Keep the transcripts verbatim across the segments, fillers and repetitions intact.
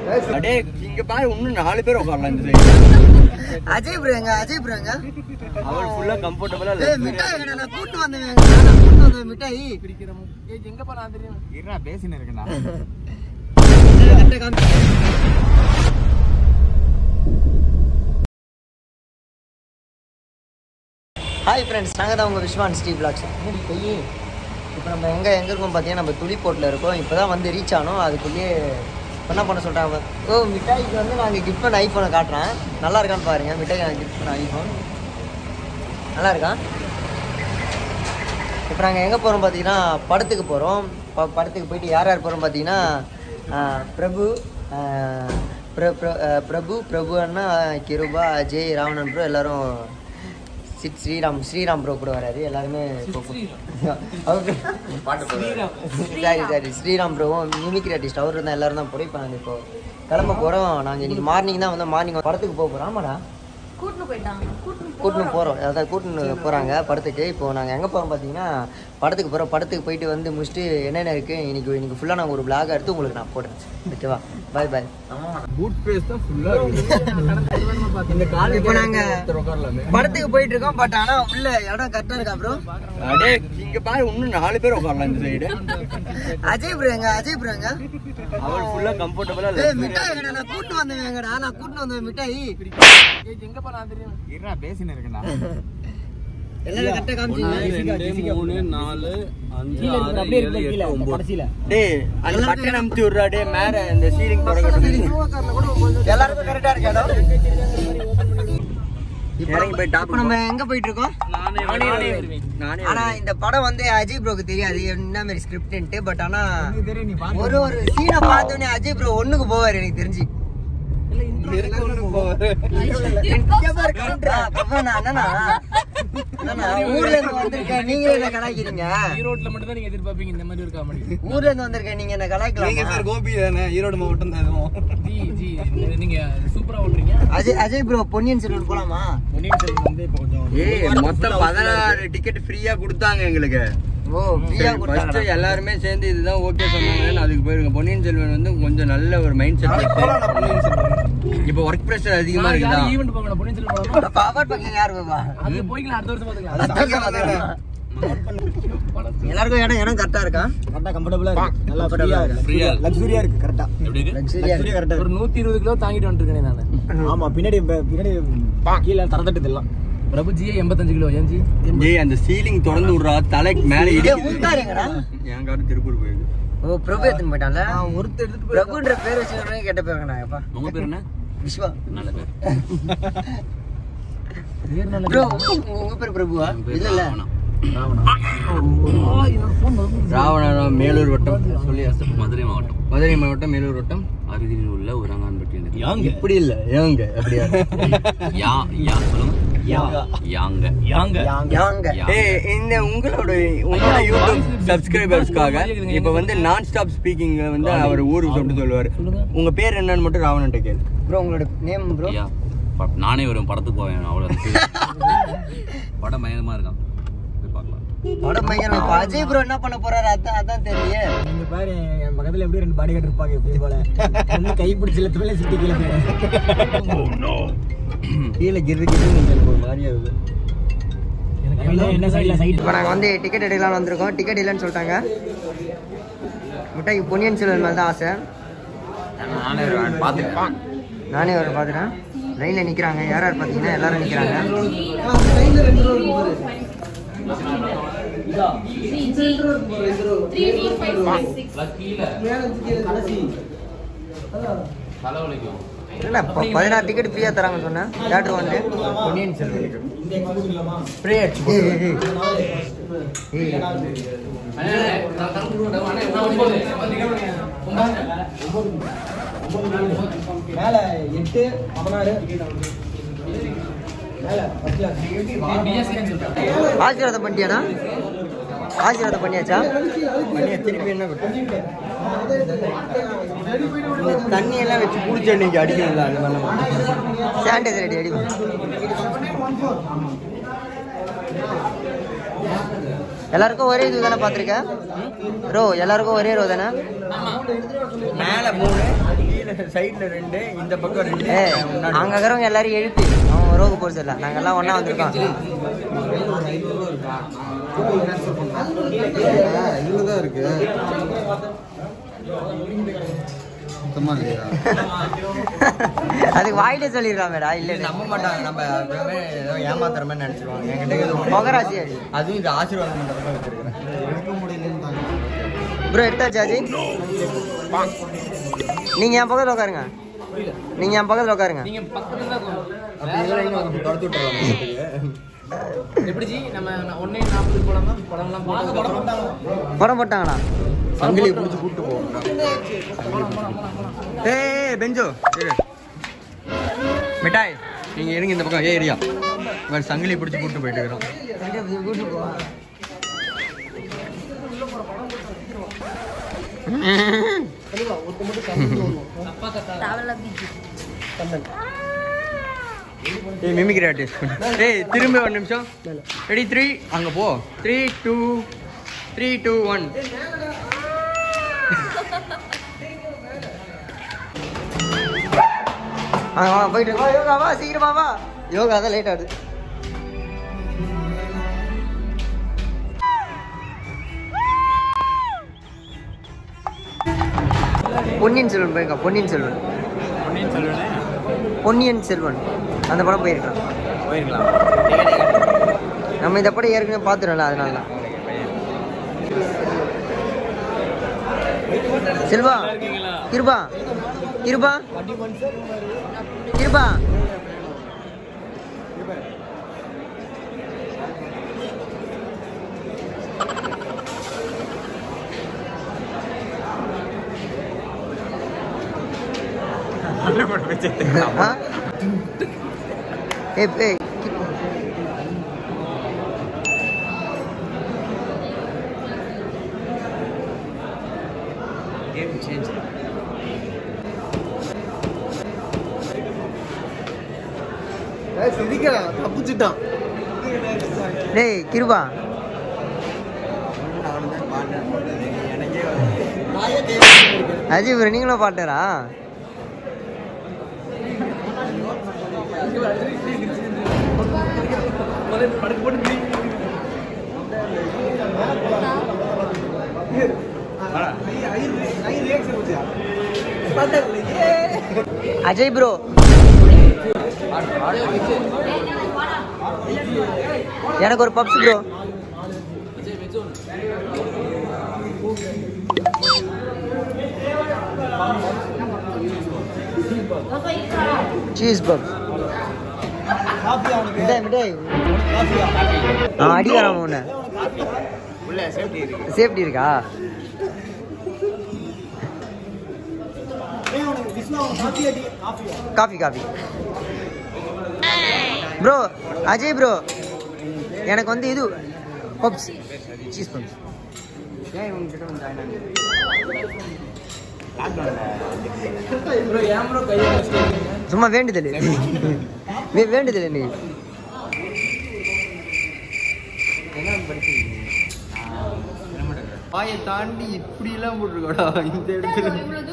அடே இங்க பாரு இன்னும் நாலு பேர் உட்காரலாம் இந்த சைடு. அஜய் ப்ரோ எங்க அஜய் ப்ரோ எங்க அவர் ஃபுல்லா கம்ஃபர்ட்டபிளா இல்ல. ஏய் மிட்டாய் நான் கூட்டி வந்தேன் நான் கூட்டி வந்தேன் மிட்டாய் பிடிக்கிறோம். ஏய் எங்க போறா தெரியும் இருடா பேசினே இருக்கேன் நான். ஹாய் ஃப்ரெண்ட்ஸ், நாங்கள் தான் உங்கள் விஸ்வா ஸ்ரீ பிளாக்ஸ். இப்போ நம்ம எங்கே எங்கே இருக்கோம் பார்த்தீங்கன்னா நம்ம துளிப்போட்டில் இருக்கோம். இப்போ தான் வந்து ரீச் ஆனோம். அதுக்குள்ளேயே என்ன பண்ண சொல்கிறாங்க, ஓ மிட்டாய்க்கு வந்து நாங்கள் கிஃப்ட் பண்ண ஐஃபோனை காட்டுறேன். நல்லா இருக்கான்னு பாருங்கள். மிட்டாய் நாங்கள் கிஃப்ட் பண்ண ஐஃபோன் நல்லா இருக்கான். இப்போ நாங்கள் எங்கே போகிறோம் பார்த்தீங்கன்னா படத்துக்கு போகிறோம். ப படத்துக்கு போயிட்டு யார் யார் போகிறோம் பார்த்தீங்கன்னா பிரபு பிரபு பிரபு அண்ணா, கிருபா, அஜய், ராவணன் ப்ரோ எல்லோரும், சிட் ஸ்ரீராம் ஸ்ரீராம் ப்ரோ கூட வராரு. எல்லாருமே சாரி சாரி ஸ்ரீராம் ப்ரோவும் மிமிக்ரி ஆர்டிஸ்ட் அவர் தான் எல்லாரும் தான் போகிறோம். இப்போ நாங்கள் இப்போ கிளம்ப போகிறோம். நாங்கள் இன்றைக்கி மார்னிங் தான் வந்து மார்னிங் படத்துக்கு போக போகிறோம். ஆமாடா கூட்டின்னு போகிறோம், அதாவது கூட்டின்னு போகிறாங்க படத்துக்கு. இப்போது நாங்கள் எங்கே போகிறோம் பார்த்தீங்கன்னா படத்துக்கு போகிறோம். படத்துக்கு போயிட்டு வந்து முடிச்சுட்டு என்னென்ன இருக்குது இன்றைக்கி இன்றைக்கி ஃபுல்லாக நாங்கள் ஒரு பிளாக் எடுத்து உங்களுக்கு நான் போடுறேன். ஓகேவா, பாய் பாய். இப்போ நாங்கள் படத்துக்கு போயிட்டு இருக்கோம். பட் ஆனால் உள்ள இடம் கரெக்டாக இருக்கா ப்ரோ? அடே இங்க பாரு இன்னும் நாலு பேர் உட்காரலாம் இந்த சைடு. அஜய் ப்ரோ எங்க அஜய் ப்ரோ எங்க அவர் ஃபுல்லா கம்ஃபர்ட்டபிளா இல்ல. ஏய் மிட்டாய் எங்கடா நான் கூட்டி வந்தேன் எங்கடா நான் கூட்டி வந்தேன் மிட்டாய். ஏய் எங்க போறா தெரியும் இருடா பேசினே இருக்கேன் நான். எல்லாரும் கரெக்ட்டா காமிச்சீங்க. ரெண்டு மூணு நாலு அஞ்சு ஆறு அப்படியே இருக்கு கீழ கடைசில. டேய் அந்த பட்டன் அமுத்தி விடுறா. டேய் மேல இந்த சீலிங் தொடக்கட்டும். எல்லாரும் கரெக்ட்டா இருக்கடா. இறங்கி போய் டாப். இப்போ நம்ம எங்க போயிட்டு இருக்கோம்? நானே நானே நானே. ஆனா இந்த படம் வந்து அஜய் ப்ரோக்கு தெரியாது என்ன மாதிரி ஸ்கிரிப்ட்ன்ட்டு. பட் ஆனா ஒரு ஒரு சீனை பார்த்தோன்னே அஜய் ப்ரோ ஒண்ணுக்கு போவாரு எனக்கு தெரிஞ்சு. ஊர்ல இருந்து வந்திருக்கேன், நீங்க என்ன கலாய்க்கிறீங்க? ஈரோட்ல மட்டும் தான் நீங்க எதிர்பார்ப்பீங்க இந்த மாதிரி ஒரு காமெடி. ஊர்ல இருந்து வந்திருக்கேன், நீங்க என்ன கலாய்க்கலாம்? நீங்க பேர் கோபி தானே, ஈரோடு மாவட்டம் தான். ஜி ஜி நீங்க சூப்பரா ஓடுறீங்க. அஜய் அஜய் ப்ரோ பொன்னியின் செல்வன் போலாமா? பொன்னியின் செல்வன் வந்து இப்போ கொஞ்சம் ஏய் மொத்தம் பதினாறு டிக்கெட் ஃப்ரீயா கொடுத்தாங்க எங்களுக்கு. ஓ ஃப்ரீயா கொடுத்தாங்க. ஃபர்ஸ்ட் எல்லாரும் சேர்ந்து இதுதான் ஓகே சொன்னாங்கன்னு அதுக்கு போயிருங்க. பொன்னியின் செல்வன் வந்து கொஞ்சம் நல்ல ஒரு மைண்ட் செட். இப்போ வர்க் பிரஷர் அதிகமா இருக்குதா? ஈவென்ட் போங்க பொன்னியின் செல்வன் போலாம். பவர் பக்கிங் யார் போவா? அது போய்க்கலாம், அடுத்த வருஷம் பாத்துக்கலாம். எல்லாருக்கும் இடம் இடம் கரெக்டா இருக்கா? கரெக்டா கம்ஃபர்ட்டபிளா இருக்கு. நல்லா ஃப்ரீயா இருக்கு. ஃப்ரீயா லக்ஸரியா இருக்கு. கரெக்டா எப்படி இருக்கு? லக்ஸரியா கரெக்டா. ஒரு நூத்தி இருபது கிலோ தாங்கிட்டு வந்துட்டேனே நான். ஆமா பின்னாடி பின்னாடி கீழ தரதட்டு எல்லாம். பிரபுஜி எண்பத்தஞ்சு கிலோ. ஏஞ்சி ஜெய் அந்த சீலிங் திறந்து விடுறா, தலைக்கு மேல இடிக்குது. உட்காருங்கடா. என் கார் திருப்பூர் போயிருக்கு. ஓ பிரபு எடுத்துட்டு போயிட்டான்ல. ஒருத்தர் எடுத்துட்டு போய் பிரபுன்ற பேர் வச்சிருக்கனே கேட்ட பேருங்கடாப்பா. உங்க பேர் என்ன? விஸ்வா. நல்ல பேர். பேர் நல்ல. ப்ரோ உங்க பேர் பிரபுவா? இல்ல இல்ல ராவணா. ராவணா மேலூர் வட்டம் சொல்லி மதுரை மாவட்டம். மதுரை மாவட்டம் மேலூர் வட்டம் அருகில் உள்ள உரங்கான்பட்டி. இப்படி இல்ல ஏங்க அப்படியா? யா யா சொல்லுங்க. யாங்க யாங்க யாங்க. ஏய் இந்த உங்களோட உங்களோட யூடியூப் சப்ஸ்கிரைபர்ஸ்க்காக இப்போ வந்து நான் ஸ்டாப் ஸ்பீக்கிங் வந்து அவர் ஊருக்கு சொல்லிட்டு சொல்லுவாரு. உங்க பேர் என்னன்னு மட்டும் ராவணன்ட்ட கேளு. ப்ரோ உங்களோட நேம் ப்ரோ? நானே வரும் படத்துக்கு போவேன். அவ்வளோ படம் பயங்கரமா இருக்கான், போய் பார்க்கலாம். படம் பயங்கரமா. இப்போ அஜய் ப்ரோ என்ன பண்ண போறாரு அதான் அதான் தெரியல. நீங்க பாரு என் பக்கத்துல எப்படி ரெண்டு பாடி கார்டு இருப்பாங்க எப்பயும் போல. ஒண்ணு கை பிடிச்சி இழுத்து மேல சிட்டி கீழ போயிடும். கீழே கிரு கிரு ஒரு மாதிரியா இருக்குது. என்ன சைடுல சைடு. இப்போ நாங்கள் வந்து டிக்கெட் எடுக்கலாம்னு வந்திருக்கோம். டிக்கெட் இல்லைன்னு சொல்லிட்டாங்க. மிட்டாய்க்கு பொன்னியின் செல்வன் மேலே தான் ஆசை. நானே பார்த்துருக்கேன். நானே அவரை பார்த்துட்டேன். லைனில் நிற்கிறாங்க. யார் யார் பார்த்தீங்கன்னா எல்லாரும் நிற்கிறாங்க. என்ன பதினாறு டிக்கெட் ஃப்ரீயாக தராங்கன்னு சொன்னேன். தேட்டர் வந்து பொன்னியின் செல்வன் ஃப்ரீ ஆச்சு. மேல எட்டு பதினாறு ஆசீர்வாதம் பண்ணியாடா? ஆசீர்வாதம் பண்ணியாச்சா? பண்ணியா திருப்பி என்ன தண்ணி எல்லாம் வச்சு குடிச்ச இன்னைக்கு அடிக்கல. அந்த மாதிரி சானிடைசர் அடி அடி. எல்லாருக்கும் ஒரே இது தானே பார்த்துருக்கேன் ப்ரோ எல்லாருக்கும் ஒரே ரோ தானே மேலே மூணு சைடில் ரெண்டு இந்த பக்கம் ரெண்டு ஏ அங்கே இருக்கிறவங்க எல்லாரும் எழுப்பி அவங்க ரோகு போகிறது இல்லை நாங்கள் எல்லாம் ஒன்றா வந்திருக்கோம் இதுதான் இருக்கு அதுக்கு வாயிலே சொல்லிடுறாமேடா இல்லை நம்ப மாட்டாங்க நம்ம ஏதோ ஏமாத்துற மாதிரி நினச்சிருவாங்க என்கிட்ட முகராசி அதுவும் இது ஆசீர்வாதம் பண்ணுறதுக்கு வச்சிருக்கிறேன் ப்ரோ எடுத்தாச்சு ஆச்சு நீங்கள் என் பக்கத்தில் உட்காருங்க நீங்கள் என் பக்கத்தில் உட்காருங்க படம் போட்டாங்களா சங்கிலியை பிடிச்சி கூப்பிட்டு போவோம் ஏய் பெஞ்சோ மிட்டாய் நீங்க இருங்க இந்த பக்கம் ஏ ஏரியா வேற சங்கிலி பிடிச்சி கூட்டு போயிட்டு இருக்கிறோம் ஏய் மிமிக்ரி ஆர்டிஸ்ட் ஏய் திரும்ப ஒரு நிமிஷம் ரெடி த்ரீ அங்க போ three two three two one போயிட்டு வா யோகா வா சீக்கிரமா வா யோகா தான் லேட் ஆகுது பொன்னியின் செல்வன் போயிருக்கா பொன்னியின் செல்வன் பொன்னியின் செல்வன் பொன்னியின் செல்வன் அந்த படம் போயிருக்கான் போயிருக்கலாம் நம்ம இந்த படம் ஏற்கனவே பார்த்துடல அதனால தான் செல்வா கிருபா கிருபா கிருபா ஏய் தப்பிச்சுட்டான் டேய் கிருபா அஜய் ப்ரோ நீங்களும் பாட்டரா அஜய் ப்ரோ எனக்கு ஒரு பப்ஸ் ப்ரோ சீஸ் பப்ஸ் மிட்டாய் மிட்டாய் ஆ அடிக்காராம உன்ன சேஃப்டி இருக்கா coffee coffee bro Ajay bro எனக்கு வந்து இது பப்ஸ் சீஸ் பப்ஸ் ஏன் உங்ககிட்ட வந்து சும்மா வேண்டுதல் வேண்டுதல் நீ வாயை தாண்டி இப்படி எல்லாம் போட்டுருக்கோடா இந்த இடத்துல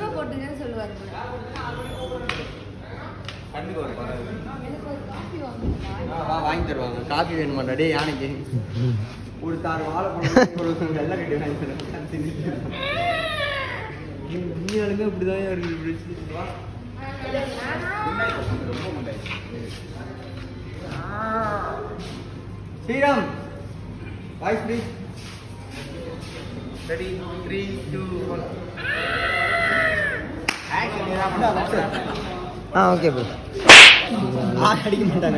வாங்கி தருவாங்க காஃபி வேணுமாடா டே யானைக்கு ஒரு தார் வாழை பழம் வெள்ளை கட்டி வாங்கி தருவாங்க இப்படிதான் இருக்கு Sriram voice please ready three two one ah okay bro அடிக்க மாட்டாங்க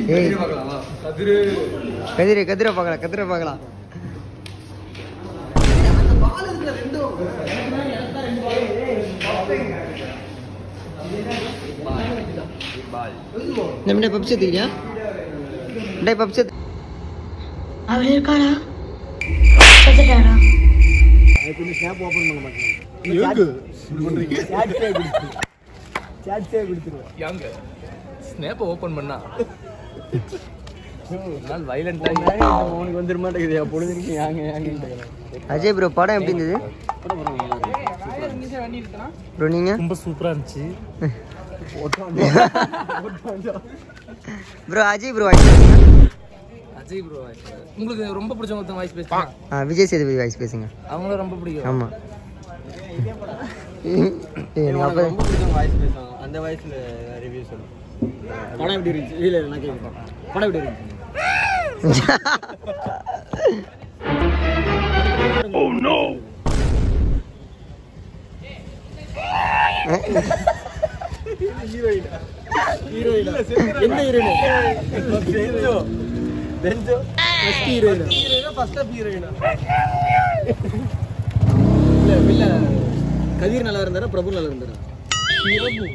கதிரை கதிரை பார்க்கலாம் கதிரை பார்க்கலாம் நம்ம பப்ஸ் எடுத்துக்கிறியா டே பப்ஸ் எடுத்து அவர் இருக்காரா செத்துட்டாரா அதுக்கு ஸ்னாப் ஓபன் பண்ண மாட்டேங்க சாட் சேவ் கொடுத்து சாட் சேவ் கொடுத்துருவோம் யாங்க ஸ்னாப் ஓபன் பண்ணா நாள் வைலண்டா உனக்கு வந்துட மாட்டேங்குது பொழுதுக்கு யாங்க யாங்க. அஜய் ப்ரோ படம் எப்படி இருந்தது ப்ரோ? நீங்க ரொம்ப சூப்பரா இருந்துச்சு bro. Ajay bro voice Ajay bro உங்களுக்கு ரொம்ப பிடிச்ச ஒருத்தன் வாய்ஸ் பேசுங்க. ஆ விஜய் சேதுபதி வாய்ஸ் பேசுங்க. அவங்களும் ரொம்ப பிடிக்கும். ஆமாம் அப்போ ரொம்ப பிடிச்ச வாய்ஸ் பேசுவாங்க. அந்த வாய்ஸ்ல ரிவ்யூ சொல்லுங்க. படம் எப்படி இருந்துச்சு? இல்லை நான் கேட்குறேன். படம் எப்படி இருந்துச்சு? Oh no! ஹீரோயினா ஹீரோயினா என்ன ஹீரோயினா? பெஞ்சோ பெஞ்சோ ஃபர்ஸ்ட் ஹீரோயினா ஹீரோயினா ஃபர்ஸ்ட் ஆஃப் ஹீரோயினா? இல்ல இல்ல கதிர் நல்லா இருந்தாரா பிரபு நல்லா இருந்தாரா? பிரபு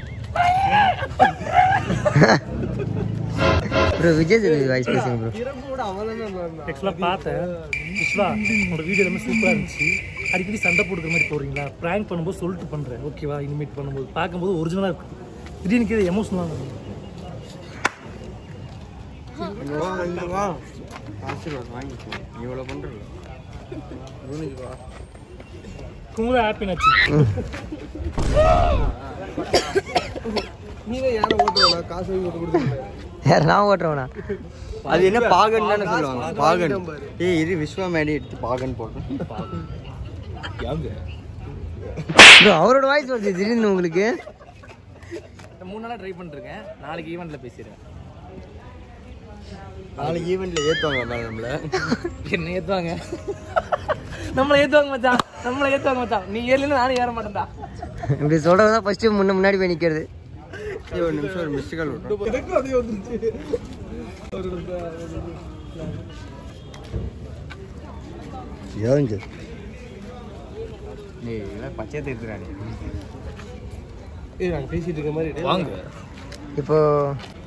ப்ரோ விஜய் சேதுபதி வாய்ஸ் பேசுங்க ப்ரோ. பிரபுவோட அவதான் ஆக்சுவலாக பார்த்தேன் விஸ்வா உங்களோட வீடியோ எல்லாமே சூப்பராக இருந்துச்சு. அடிக்கடி சண்டை போடுற மாதிரி போடுறீங்களா? ப்ராங்க் பண்ணும்போது சொல்லிட்டு பண்ணுறேன் ஓகேவா? இனிமேட் பண்ணும்போது பார்க்கும்போது ஒரிஜினலாக இருக்குது. திடீர்னு இது எமோஷனலாக இருக்கும். ஆசீர்வாத் வாங்கிக்கோ. இவ்வளோ பண்ணுறல ரொம்ப ஹாப்பினாச்சு. நீங்க யாரை ஓட்டுறா? காசு வாங்கி ஓட்டு கொடுத்துருங்க. யார் நான் ஓட்டுறவனா? அது என்ன பாகன் தானே சொல்லுவாங்க. பாகன். ஏய் இது விஸ்வா மேடி எடுத்து பாகன் போடுறேன். ப்ரோ அவரோட வாய்ஸ் வருது திடீர்னு உங்களுக்கு. மூணு நாளாக ட்ரை பண்ணிருக்கேன். நாளைக்கு ஈவெண்ட்டில் பேசிடுறேன். நாளைக்கு ஈவெண்ட்டில் ஏற்றுவாங்க மேலே நம்மளை. என்ன ஏற்றுவாங்க? நம்மளை ஏற்றுவாங்க மச்சான். நம்மளை ஏற்றுவாங்க மச்சான். நீ ஏறலன்னா நானும் ஏற மாட்டேன்டா. இப்படி சொல்கிறது தான் ஃபஸ்ட்டு முன்ன முன்னாடி போய் நிற்கிறது. ஒரு நிமிஷம் ஒரு மிஸ்டு கால் விட்டோம். எனக்கும் அதே வந்துருச்சு. ஏங்க நீ பச்சை தேர்த்துறானே. ஏய் நாங்கள் பேசிட்டு இருக்க மாதிரி வாங்க. இப்போ